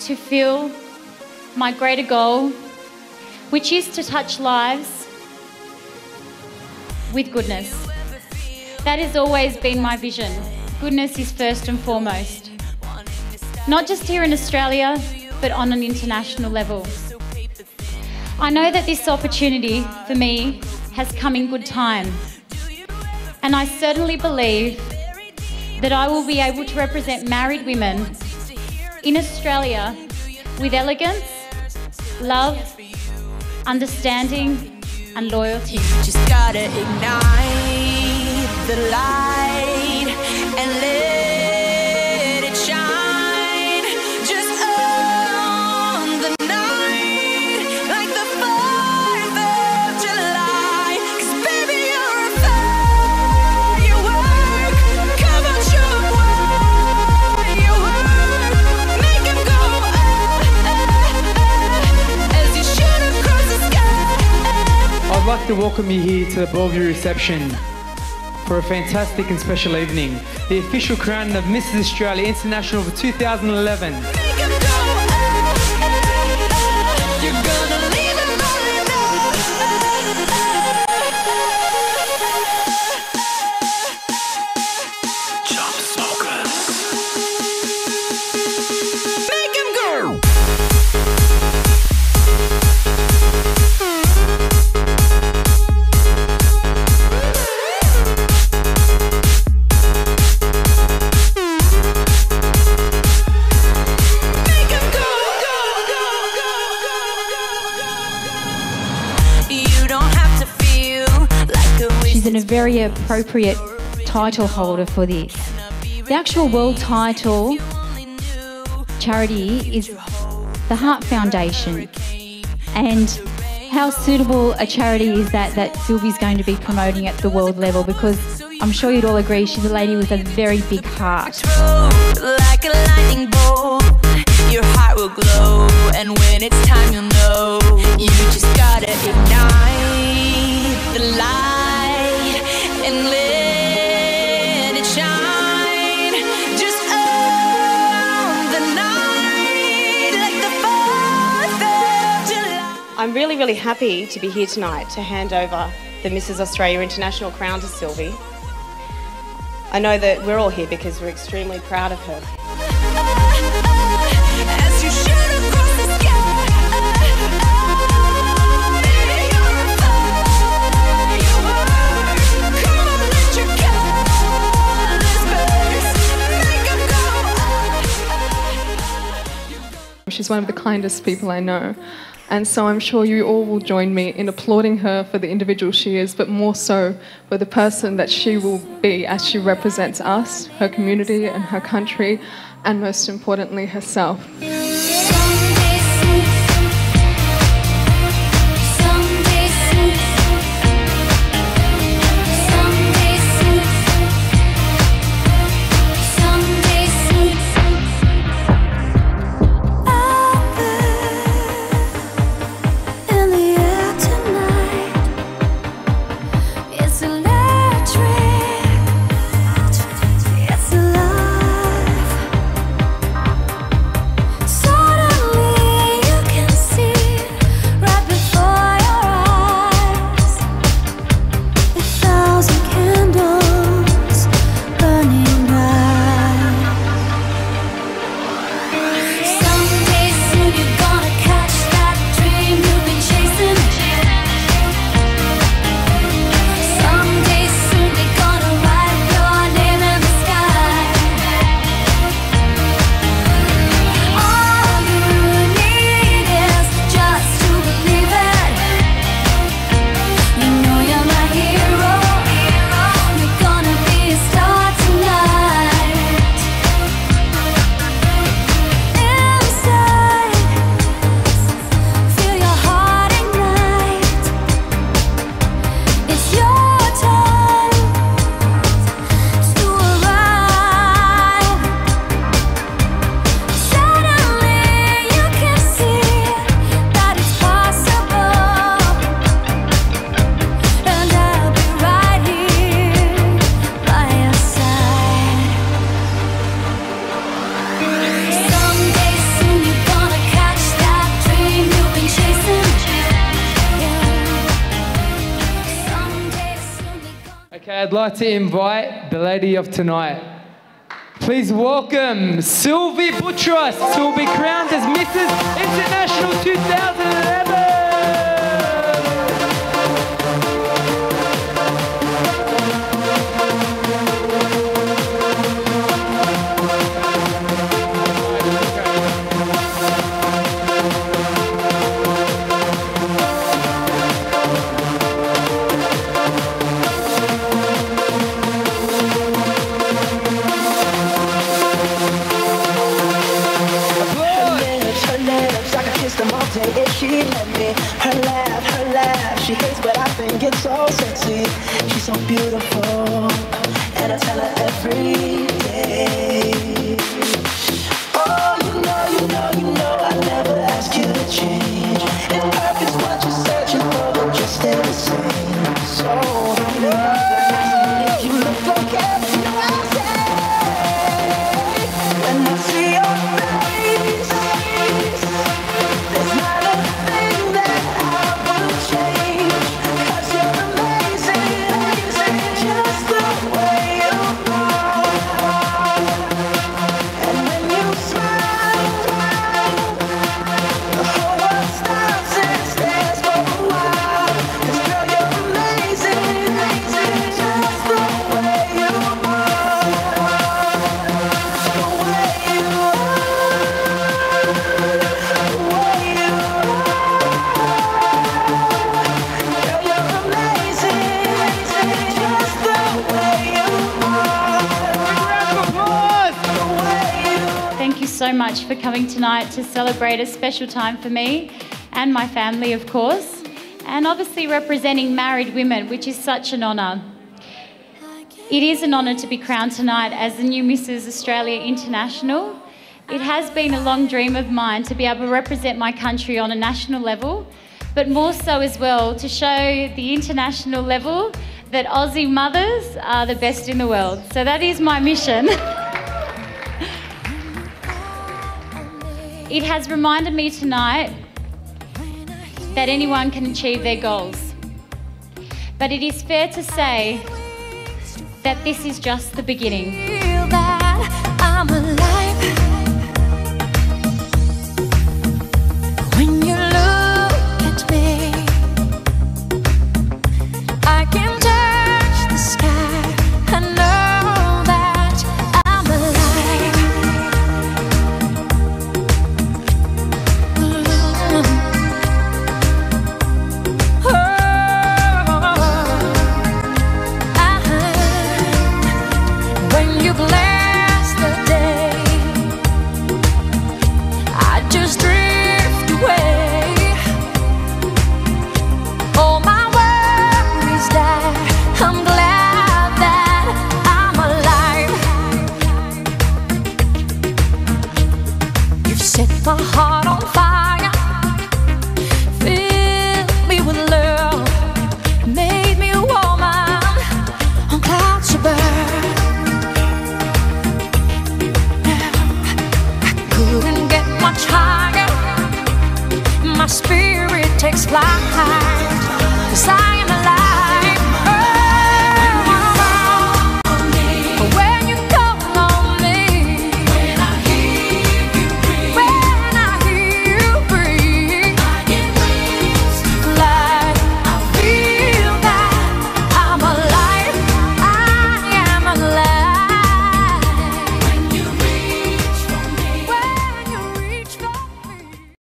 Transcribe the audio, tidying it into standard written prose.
to fulfill my greater goal, which is to touch lives with goodness. That has always been my vision. Goodness is first and foremost. Not just here in Australia, but on an international level. I know that this opportunity for me has come in good time, and I certainly believe that I will be able to represent married women in Australia with elegance, love, understanding and loyalty. You just gotta ignite the light and let it shine. Just on the night like the 4th of July. 'Cause baby you're a firework. Come on, show 'em what you work. Make 'em go as you shoot across the sky. I'd like to welcome you here to the Bellevue reception for a fantastic and special evening. The official crowning of Mrs. Australia International for 2011. Make 'em go, you're gonna leave 'em falling Chop smokers. Make 'em go. She's a very appropriate title holder for this. The actual world title charity is the Heart Foundation. And how suitable a charity is that Sylvie's going to be promoting at the world level, because I'm sure you'd all agree she's a lady with a very big heart. Like a lightning bolt, your heart will glow, and when it's time you'll know. You just gotta ignite the light and let it shine. Just on the night like the 4th of July. I'm really happy to be here tonight to hand over the Mrs. Australia International crown to Sylvie. I know that we're all here because we're extremely proud of her. As you shoot across the sky, baby, you're a firework. Come on, let your colors burst. Make 'em go. She's one of the kindest people I know, and so I'm sure you all will join me in applauding her for the individual she is, but more so for the person that she will be as she represents us, her community and her country, and most importantly herself. Okay, I'd like to invite the lady of tonight. Please welcome Sylvie Boutros, who will be crowned as Mrs. International 2011. If she let me, her laugh, she hates but I think it's so sexy. She's so beautiful, and I tell her every day. Oh, you know, I never ask you to change. If perfect's what you're searching for, then just stay the same. So, if you look like everything I say, when I see your face, there's not a thing that I would change. 'Cause you're amazing, just the way you are. And when you smile, the whole world stops and stares for a while. 'Cause girl, you're amazing, just the way you are. The way you are, the way you girl, you're amazing, just the way you are. The way you Thank you so much for coming tonight to celebrate a special time for me and my family, of course, and obviously representing married women, which is such an honour. It is an honour to be crowned tonight as the new Mrs. Australia International. It has been a long dream of mine to be able to represent my country on a national level, but more so as well to show the international level that Aussie mothers are the best in the world. So that is my mission. It has reminded me tonight that anyone can achieve their goals. But it is fair to say that this is just the beginning. Feel that I'm alive.